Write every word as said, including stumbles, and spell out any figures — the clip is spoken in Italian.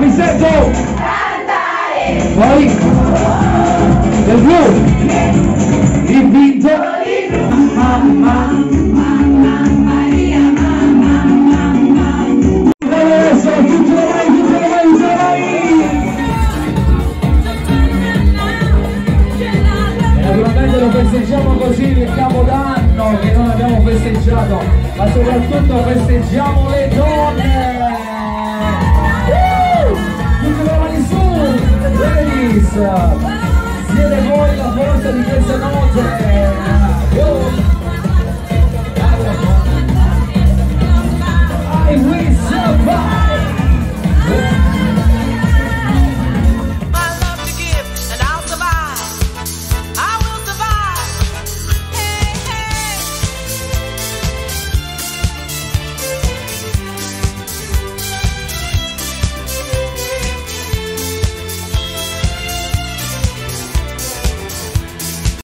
vi sento! Cantare! Poi? Del blu! Il vinto! Mamma! Maria, mamma, mamma! Adesso, tutte le mani, tutte le mani, tutte le mani! E naturalmente lo festeggiamo così il Capodanno che non abbiamo festeggiato, ma soprattutto festeggiamo le donne! Tutte le mani su, ladies! Siete voi la forza di questa notte!